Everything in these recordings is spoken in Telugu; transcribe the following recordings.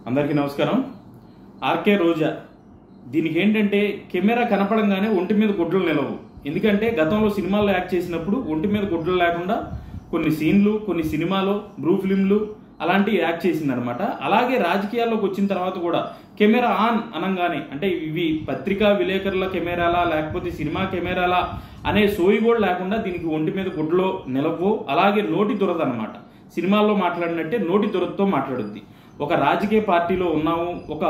అందరికీ నమస్కారం. ఆర్కే రోజా దీనికి ఏంటంటే కెమెరా కనపడంగానే ఒంటి మీద గుడ్డలు నిలవు. ఎందుకంటే గతంలో సినిమాల్లో యాక్ట్ చేసినప్పుడు ఒంటి మీద గుడ్డలు లేకుండా కొన్ని సీన్లు, కొన్ని సినిమాలు, బ్లూ ఫిల్మ్లు అలాంటివి యాక్ట్ చేసిందనమాట. అలాగే రాజకీయాల్లోకి వచ్చిన తర్వాత కూడా కెమెరా ఆన్ అనగానే అంటే ఇవి పత్రికా విలేకరుల కెమెరాలా లేకపోతే సినిమా కెమెరాలా అనే సోయి కూడా లేకుండా దీనికి ఒంటి మీద గుడ్డలో నిలవు. అలాగే నోటి దురద అనమాట. సినిమాల్లో మాట్లాడినట్టే నోటి దురదతో మాట్లాడుద్ది. ఒక రాజకీయ పార్టీలో ఉన్నాము, ఒక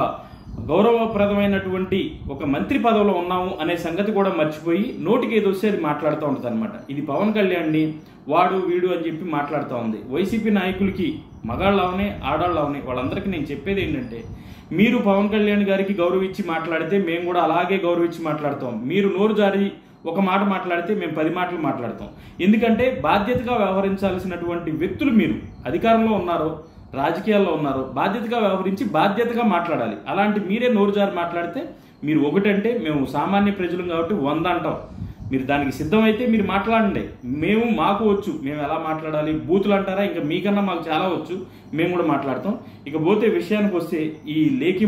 గౌరవప్రదమైనటువంటి ఒక మంత్రి పదవిలో ఉన్నాము అనే సంగతి కూడా మర్చిపోయి నోటికి ఏదో వస్తే అది మాట్లాడుతూ ఉంటుంది అనమాట. ఇది పవన్ కళ్యాణ్ని వాడు వీడు అని చెప్పి మాట్లాడుతూ ఉంది. వైసీపీ నాయకులకి మగాళ్ళు అవనే ఆడాళ్ళు అవనే వాళ్ళందరికీ నేను చెప్పేది ఏంటంటే, మీరు పవన్ కళ్యాణ్ గారికి గౌరవించి మాట్లాడితే మేము కూడా అలాగే గౌరవించి మాట్లాడతాం. మీరు నోరు జారి ఒక మాట మాట్లాడితే మేము 10 మాటలు మాట్లాడతాం. ఎందుకంటే బాధ్యతగా వ్యవహరించాల్సినటువంటి వ్యక్తులు మీరు అధికారంలో ఉన్నారో రాజకీయాల్లో ఉన్నారో బాధ్యతగా వ్యవహరించి బాధ్యతగా మాట్లాడాలి. అలాంటి మీరే నోరు జారి మాట్లాడితే మీరు ఒకటంటే మేము సామాన్య ప్రజలు కాబట్టి 100 అంటాం. మీరు దానికి సిద్ధమైతే మీరు మాట్లాడండి. మాకు వచ్చు, మేము ఎలా మాట్లాడాలి. బూతులు అంటారా, ఇంకా మీకన్నా మాకు చాలా వచ్చు, మేము కూడా మాట్లాడతాం. ఇకపోతే విషయానికి వస్తే ఈ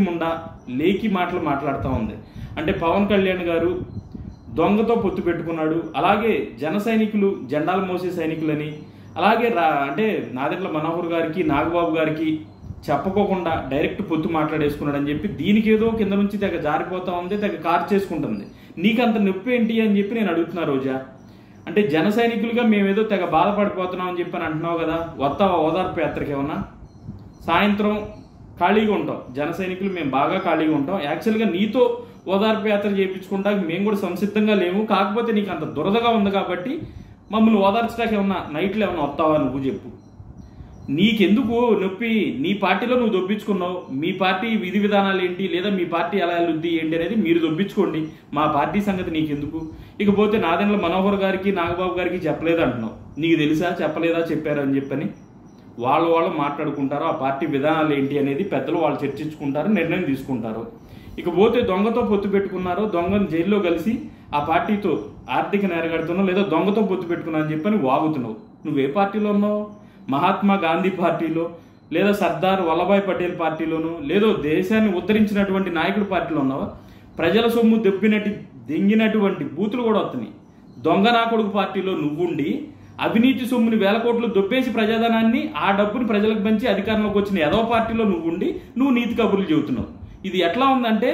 లేకి మాటలు మాట్లాడుతూ ఉంది. అంటే పవన్ కళ్యాణ్ గారు దొంగతో పొత్తు పెట్టుకున్నాడు. అలాగే జన సైనికులు జెండాలు మోసే సైనికులని, అలాగే అంటే నాదెండ్ల మనోహర్ గారికి నాగబాబు గారికి చెప్పకోకుండా డైరెక్ట్ పొత్తు మాట్లాడేసుకున్నాడు అని చెప్పి దీనికి ఏదో కింద నుంచి తెగ జారిపోతా ఉంది, తెగ కార్ చేసుకుంటుంది. నీకంత నొప్పి ఏంటి అని చెప్పి నేను అడుగుతున్నా రోజా. అంటే జన సైనికులుగా మేమేదో తెగ బాధపడిపోతున్నాం అని చెప్పి అని అంటున్నావు కదా, వస్తావా ఓదార్పు యాత్రకి? ఏమన్నా సాయంత్రం ఖాళీగా ఉంటాం, జన సైనికులు మేము బాగా ఖాళీగా ఉంటాం. యాక్చువల్గా నీతో ఓదార్పు యాత్ర చేయించుకుంటా మేము కూడా సంసిద్ధంగా లేము. కాకపోతే నీకు అంత దురదగా ఉంది కాబట్టి మమ్మల్ని ఓదార్చడానికి ఏమన్నా నైట్లో ఏమన్నా వస్తావా నువ్వు చెప్పు. నీకెందుకు నొప్పి? నీ పార్టీలో నువ్వు దొబ్బించుకున్నావు. మీ పార్టీ విధి విధానాలు ఏంటి, లేదా మీ పార్టీ ఎలా వెళ్ళుద్ది ఏంటి అనేది మీరు దొబ్బించుకోండి. మా పార్టీ సంగతి నీకెందుకు? ఇకపోతే నాదెండ్ల మనోహర్ గారికి నాగబాబు గారికి చెప్పలేదు అంటున్నావు. నీకు తెలుసా చెప్పలేదా చెప్పారు అని చెప్పని? వాళ్ళు మాట్లాడుకుంటారు. ఆ పార్టీ విధానాలు ఏంటి అనేది పెద్దలు వాళ్ళు చర్చించుకుంటారు, నిర్ణయం తీసుకుంటారు. ఇకపోతే దొంగతో పొత్తు పెట్టుకున్నారో, దొంగను జైల్లో కలిసి ఆ పార్టీతో ఆర్థిక నేరగడుతున్నావు, లేదా దొంగతో పొత్తు పెట్టుకున్నావు అని చెప్పని వాగుతున్నావు. నువ్వే పార్టీలో ఉన్నావు? మహాత్మా గాంధీ పార్టీలో, లేదా సర్దార్ వల్లభాయ్ పటేల్ పార్టీలోనూ, లేదో దేశాన్ని ఉద్ధరించినటువంటి నాయకుడి పార్టీలో ఉన్నావా? ప్రజల సొమ్ము దెంగినటువంటి బూతులు కూడా వస్తున్నాయి. దొంగ నా కొడుకు పార్టీలో నువ్వుండి అవినీతి సొమ్ముని 1000 కోట్లు దొబ్బేసి ప్రజాధనాన్ని ఆ డబ్బుని ప్రజలకు పంచి అధికారంలోకి వచ్చిన ఏదో పార్టీలో నువ్వుండి నువ్వు నీతి కబుర్లు చెబుతున్నావు. ఇది ఎట్లా ఉందంటే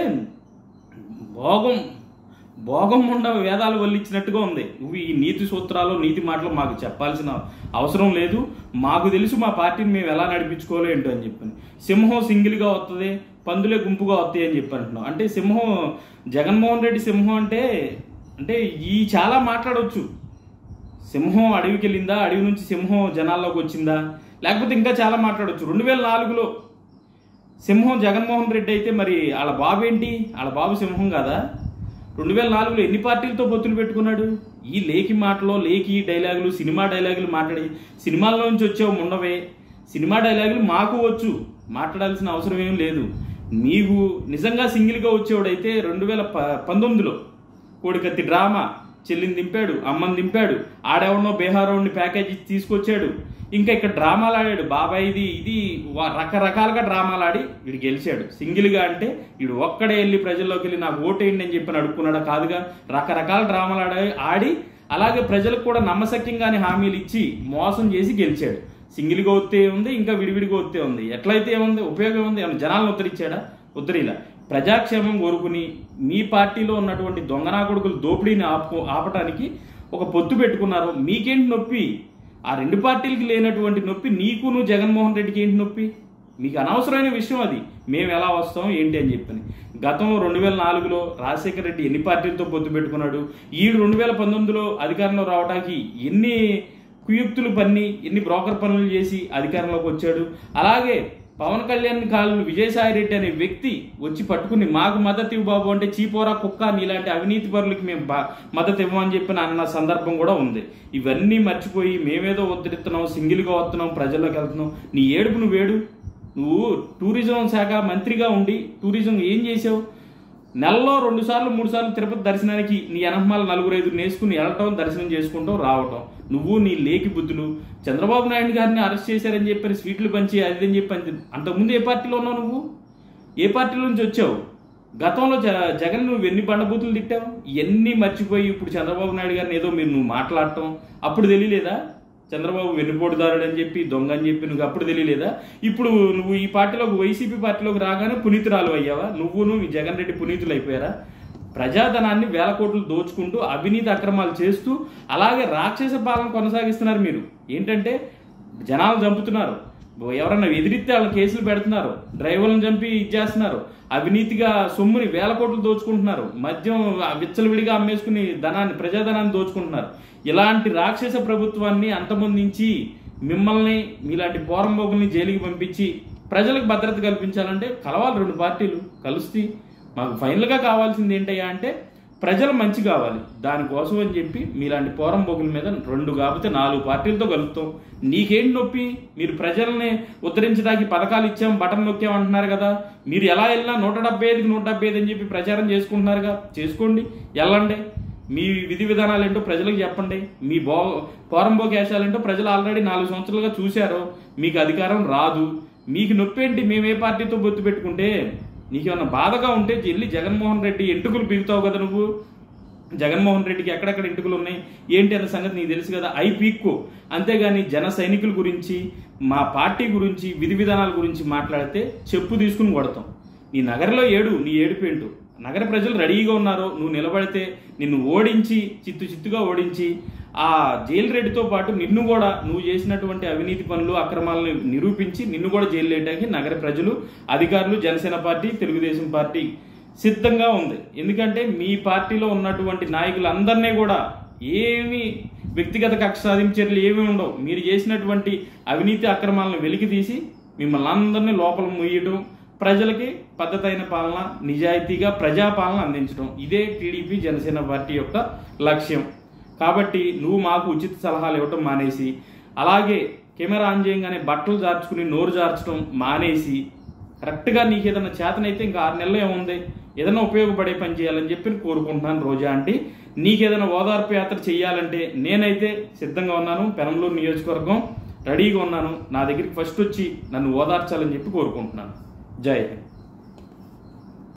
భోగం ఉండ వేదాలు వల్లించినట్టుగా ఉంది. నువ్వు ఈ నీతి సూత్రాలు నీతి మాటలు మాకు చెప్పాల్సిన అవసరం లేదు. మాకు తెలుసు మా పార్టీని మేము ఎలా నడిపించుకోవాలో ఏంటో అని చెప్పాను. సింహం సింగిల్గా వస్తుంది, పందులే గుంపుగా వస్తాయి అని చెప్పి అంటున్నావు. అంటే సింహం జగన్మోహన్ రెడ్డి సింహం అంటే ఈ చాలా మాట్లాడవచ్చు. సింహం అడవికి వెళ్ళిందా, అడవి నుంచి సింహం జనాల్లోకి వచ్చిందా, లేకపోతే ఇంకా చాలా మాట్లాడవచ్చు. 2004లో సింహం జగన్మోహన్ రెడ్డి అయితే మరి వాళ్ళ బాబు ఏంటి? వాళ్ళ బాబు సింహం కదా. 2004లో ఎన్ని పార్టీలతో పొత్తులు పెట్టుకున్నాడు? ఈ లేకి డైలాగులు, సినిమా డైలాగులు మాట్లాడి సినిమాల్లో నుంచి వచ్చేవి ఉండవే. సినిమా డైలాగులు మాకు వచ్చు, మాట్లాడాల్సిన అవసరం ఏం లేదు. నీవు నిజంగా సింగిల్గా వచ్చేవాడైతే 2019లో కోడికత్తి డ్రామా, చెల్లిని దింపాడు, అమ్మని దింపాడు, ఆడెవడనో బీహారోడిని ప్యాకేజ్ తీసుకొచ్చాడు, ఇంకా ఇక్కడ డ్రామాలు ఆడాడు. బాబాయ్ ఇది రకరకాలుగా డ్రామాలు ఆడి వీడు గెలిచాడు. సింగిల్గా అంటే వీడు ఒక్కడే వెళ్ళి ప్రజల్లోకి వెళ్ళి నాకు ఓటేయండి అని చెప్పి అడుక్కున్నాడా? కాదుగా. రకరకాల డ్రామాలు ఆడి అలాగే ప్రజలకు కూడా నమ్మశక్యంగానే హామీలు ఇచ్చి మోసం చేసి గెలిచాడు. సింగిల్గా వస్తే ఉంది, ఇంకా విడివిడిగా వస్తే ఉంది. ఎట్లయితే ఏముంది, ఉపయోగం ఉంది? ఏమన్నా జనాలను ఉద్ధరించాడా? ఉద్ధరిలా. ప్రజాక్షేమం కోరుకుని మీ పార్టీలో ఉన్నటువంటి దొంగనా కొడుకులు దోపిడీని ఆపటానికి ఒక పొత్తు పెట్టుకున్నారు. మీకేంటి నొప్పి? ఆ 2 పార్టీలకి లేనటువంటి నొప్పి నువ్వు జగన్మోహన్ రెడ్డికి ఏంటి నొప్పి? మీకు అనవసరమైన విషయం అది. మేము ఎలా వస్తాం ఏంటి అని చెప్పని. గతంలో 2004లో రాజశేఖర రెడ్డి ఎన్ని పార్టీలతో పొత్తు పెట్టుకున్నాడు? ఈడు 2019లో అధికారంలో రావడానికి ఎన్ని కుయుక్తులు పన్ని, ఎన్ని బ్రోకర్ పనులు చేసి అధికారంలోకి వచ్చాడు. అలాగే పవన్ కళ్యాణ్ కాళ్ళు విజయసాయి రెడ్డి అనే వ్యక్తి వచ్చి పట్టుకుని మాకు మద్దతు ఇవ్వు బాబు అంటే చీపోరా కుక్క నీలాంటి అవినీతి పరులకి మేము మద్దతు ఇవ్వమని చెప్పి అన్న సందర్భం కూడా ఉంది. ఇవన్నీ మర్చిపోయి మేమేదో ఉద్ధరిస్తున్నాం, సింగిల్గా వస్తున్నాం, ప్రజల్లోకి వెళ్తున్నాం. నీ ఏడుపు నువ్వు టూరిజం శాఖ మంత్రిగా ఉండి టూరిజం ఏం చేసావు? నెలలో 2 సార్లు 3 సార్లు తిరుపతి దర్శనానికి నీ ఎనహమాల 4-5 నేసుకుని వెళ్ళటం, దర్శనం చేసుకుంటాం, రావటం. నువ్వు నీ లేకి బుద్ధులు. చంద్రబాబు నాయుడు గారిని అరెస్ట్ చేశారని చెప్పి స్వీట్లు పంచి అదని చెప్పి అంతకుముందు ఏ పార్టీలో ఉన్నావు నువ్వు? ఏ పార్టీల నుంచి వచ్చావు? గతంలో జగన్ నువ్వు ఎన్ని బండబూతులు తిట్టావు? ఎన్ని మర్చిపోయి ఇప్పుడు చంద్రబాబు నాయుడు గారిని ఏదో నువ్వు మాట్లాడటం అప్పుడు తెలియలేదా? చంద్రబాబు వెన్నుపోటుదారుడు అని చెప్పి, దొంగ అని చెప్పి నువ్వు అప్పుడు తెలియలేదా? ఇప్పుడు నువ్వు ఈ పార్టీలోకి, వైసీపీ పార్టీలోకి రాగానే పునీతురాలు అయ్యావా? నువ్వును ఈ జగన్ రెడ్డి పునీతులు అయిపోయారా? ప్రజాధనాన్ని వేల కోట్లు దోచుకుంటూ అవినీతి అక్రమాలు చేస్తూ అలాగే రాక్షస పాలన కొనసాగిస్తున్నారు మీరు. ఏంటంటే జనాలు చంపుతున్నారు, ఎవరన్నా ఎదిరిస్తే వాళ్ళ కేసులు పెడుతున్నారు, డ్రైవర్లను చంపి ఇచ్చేస్తున్నారు, అవినీతిగా సొమ్ముని వేల కోట్లు దోచుకుంటున్నారు, మద్యం విచ్చలవిడిగా అమ్మేసుకుని ప్రజాధనాన్ని దోచుకుంటున్నారు. ఇలాంటి రాక్షస ప్రభుత్వాన్ని అంతమొందించి మిమ్మల్ని మీలాంటి పోరంబోగుల్ని జైలుకి పంపించి ప్రజలకు భద్రత కల్పించాలంటే కలవాలి రెండు పార్టీలు కలిసి. మాకు ఫైనల్గా కావాల్సింది ఏంటయ్యా అంటే ప్రజలు మంచి కావాలి. దానికోసం అని చెప్పి మీలాంటి పోరంబోగుల మీద 2 కాకపోతే 4 పార్టీలతో కలుపుతాం. నీకేంటి నొప్పి? మీరు ప్రజల్ని ఉద్ధరించడానికి పథకాలు ఇచ్చాం, బటన్ నొక్కాం అంటున్నారు కదా. మీరు ఎలా వెళ్ళినా 175కి 175 అని చెప్పి ప్రచారం చేసుకుంటున్నారుగా, చేసుకోండి, వెళ్ళండి. మీ విధి విధానాలు ఏంటో ప్రజలకు చెప్పండి. మీ పోరంబోకి వేషాలేంటో ప్రజలు ఆల్రెడీ 4 సంవత్సరాలుగా చూశారు. మీకు అధికారం రాదు. మీకు నొప్పి ఏంటి? మేము ఏ పార్టీతో పొత్తు పెట్టుకుంటే? నీకేమన్నా బాధగా ఉంటే వెళ్ళి జగన్మోహన్ రెడ్డి ఎంటుకలు పీకుతావు కదా నువ్వు. జగన్మోహన్ రెడ్డికి ఎక్కడెక్కడ ఎంటుకలు ఉన్నాయి ఏంటి అన్న సంగతి నీకు తెలుసు కదా, అయి పీక్కు. అంతేగాని జన సైనికుల గురించి, మా పార్టీ గురించి, విధి విధానాల గురించి మాట్లాడితే చెప్పు తీసుకుని కొడతాం. నీ నగరంలో నీ ఏడుపేంటో. నగర ప్రజలు రెడీగా ఉన్నారు. నువ్వు నిలబడితే నిన్ను ఓడించి, చిత్తుగా ఓడించి ఆ జైలు రెడ్డితో పాటు నిన్ను కూడా, నువ్వు చేసినటువంటి అవినీతి పనులు అక్రమాలను నిరూపించి నిన్ను కూడా జైలు వేయడానికి నగర ప్రజలు, అధికారులు, జనసేన పార్టీ, తెలుగుదేశం పార్టీ సిద్ధంగా ఉంది. ఎందుకంటే మీ పార్టీలో ఉన్నటువంటి నాయకులందరినీ కూడా ఏమి వ్యక్తిగత కక్ష సాధింపు చర్యలు ఏమీ ఉండవు. మీరు చేసినటువంటి అవినీతి అక్రమాలను వెలికి తీసి మిమ్మల్ని అందరినీ లోపల ముయ్యడం, ప్రజలకి పద్ధతైన పాలన, నిజాయితీగా ప్రజాపాలన అందించడం, ఇదే టీడీపీ జనసేన పార్టీ యొక్క లక్ష్యం. కాబట్టి నువ్వు మాకు ఉచిత సలహాలు ఇవ్వటం మానేసి, అలాగే కెమెరా ఆన్ చేయగానే బట్టలు జార్చుకుని నోరు జార్చడం మానేసి, కరెక్ట్గా నీకు ఏదైనా చేతనైతే ఇంకా 6 నెలలు ఏముంది, ఏదైనా ఉపయోగపడే పని చేయాలని చెప్పి కోరుకుంటున్నాను. రోజా ఆంటీ, నీకేదైనా ఓదార్పు యాత్ర చేయాలంటే నేనైతే సిద్ధంగా ఉన్నాను. పెనంలూరు నియోజకవర్గం రెడీగా ఉన్నాను. నా దగ్గరికి ఫస్ట్ వచ్చి నన్ను ఓదార్చాలని చెప్పి కోరుకుంటున్నాను. జై హింద్.